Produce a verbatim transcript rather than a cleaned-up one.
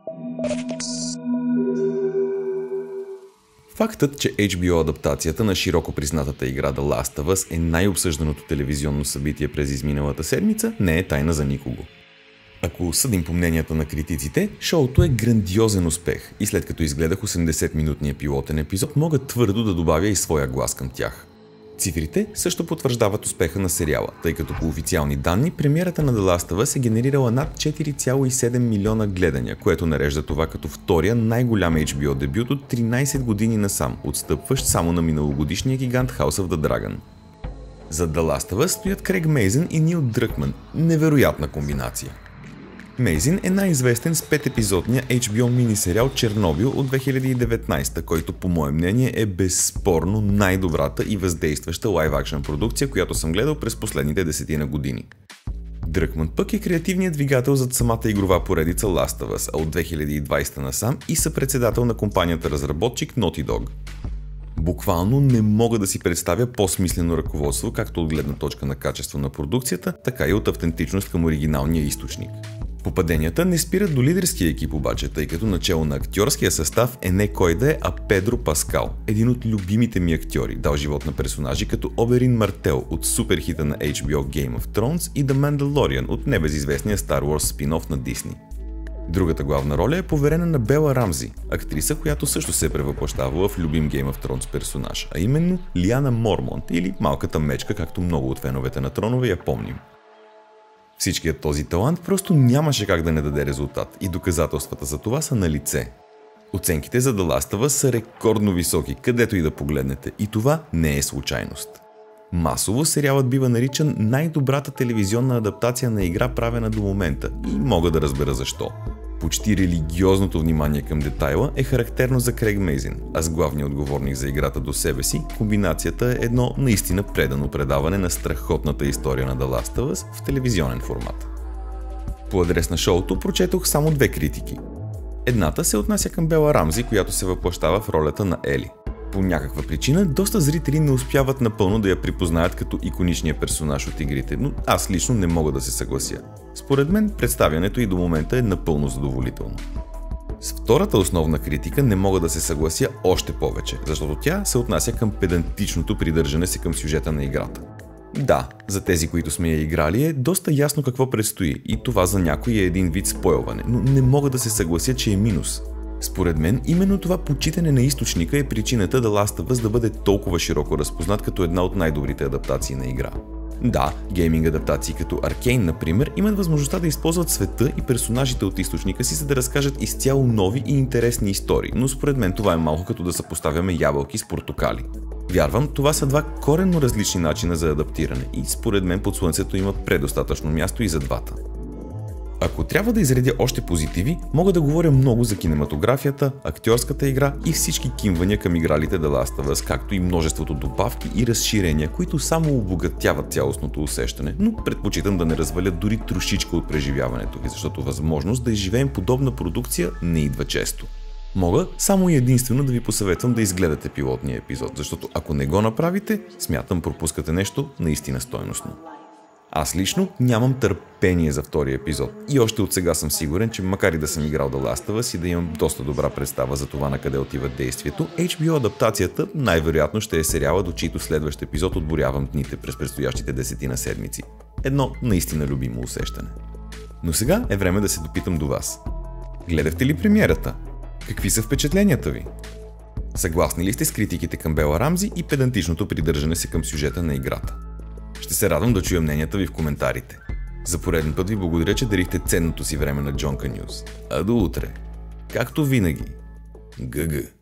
Фактът, че Ейч Би О адаптацията на широко признатата игра The Last of Us е най-обсъжданото телевизионно събитие през изминалата седмица, не е тайна за никого. Ако съдим по мненията на критиците, шоуто е грандиозен успех и след като изгледах осемдесетминутния пилотен епизод, мога твърдо да добавя и своя глас към тях. Цифрите също потвърждават успеха на сериала, тъй като по официални данни премиерата на The Last of Us е генерирала над четири цяло и седем милиона гледания, което нарежда това като втория най-голям Ейч Би О дебют от тринайсет години насам, отстъпващ само на миналогодишния гигант House of the Dragon. За The Last of Us стоят Крейг Мейзън и Нил Дръкман. Невероятна комбинация. Мейзин е най-известен с пет-епизодния Ейч Би О мини-сериал Чернобил от две хиляди и деветнайсета, който по мое мнение е безспорно най-добрата и въздействаща лайв-акшън продукция, която съм гледал през последните десетина години. Дръкман пък е креативният двигател зад самата игрова поредица Last of Us, а от две хиляди и двайсета насам и съпредседател на компанията разработчик Naughty Dog. Буквално не мога да си представя по-смислено ръководство, както от гледна точка на качество на продукцията, така и от автентичност към оригиналния източник. Попаденията не спират до лидерския екип обаче, тъй като начело на актьорския състав е не кой да е, а Педро Паскал, един от любимите ми актьори, дал живот на персонажи като Оберин Мартел от суперхита на Ейч Би О Game of Thrones и The Mandalorian от небезизвестния Star Wars спин-оф на Дисни. Другата главна роля е поверена на Бела Рамзи, актриса, която също се е превъплъщавала в любим Game of Thrones персонаж, а именно Лиана Мормонт или Малката мечка, както много от феновете на Тронове я помним. Всичкият този талант просто нямаше как да не даде резултат и доказателствата за това са на лице. Оценките за The Last of Us са рекордно високи, където и да погледнете, и това не е случайност. Масово сериалът бива наричан най-добрата телевизионна адаптация на игра, правена до момента, и мога да разбера защо. Почти религиозното внимание към детайла е характерно за Крейг Мейзин, а с главния отговорник за играта до себе си, комбинацията е едно наистина предано предаване на страхотната история на The Last of Us в телевизионен формат. По адрес на шоуто прочетох само две критики. Едната се отнася към Бела Рамзи, която се въплъщава в ролята на Ели. По някаква причина, доста зрители не успяват напълно да я припознаят като иконичния персонаж от игрите, но аз лично не мога да се съглася. Според мен, представянето и до момента е напълно задоволително. С втората основна критика не мога да се съглася още повече, защото тя се отнася към педантичното придържане се към сюжета на играта. Да, за тези, които сме я играли, е доста ясно какво предстои и това за някой е един вид спойлване, но не мога да се съглася, че е минус. Според мен, именно това почитане на източника е причината The Last of Us да бъде толкова широко разпознат като една от най-добрите адаптации на игра. Да, гейминг адаптации като Arcane, например, имат възможността да използват света и персонажите от източника си, за да разкажат изцяло нови и интересни истории, но според мен това е малко като да съпоставяме ябълки с портокали. Вярвам, това са два коренно различни начина за адаптиране и според мен под слънцето има предостатъчно място и за двата. Ако трябва да изредя още позитиви, мога да говоря много за кинематографията, актьорската игра и всички кимвания към игралите The Last of Us, както и множеството добавки и разширения, които само обогатяват цялостното усещане, но предпочитам да не развалят дори трошичка от преживяването ви, защото възможност да изживеем подобна продукция не идва често. Мога само и единствено да ви посъветвам да изгледате пилотния епизод, защото ако не го направите, смятам пропускате нещо наистина стойностно. Аз лично нямам търпение за втория епизод и още от сега съм сигурен, че макар и да съм играл The Last of Us и да имам доста добра представа за това на къде отива действието, Ейч Би О адаптацията най-вероятно ще е сериала, до чийто следващ епизод отборявам дните през предстоящите десетина седмици. Едно наистина любимо усещане. Но сега е време да се допитам до вас. Гледахте ли премиерата? Какви са впечатленията ви? Съгласни ли сте с критиките към Бела Рамзи и педантичното придържане се към сюжета на играта? Ще се радвам да чуя мненията ви в коментарите. За пореден път ви благодаря, че дарихте ценното си време на Джонка Нюз. А до утре. Както винаги. ГГ.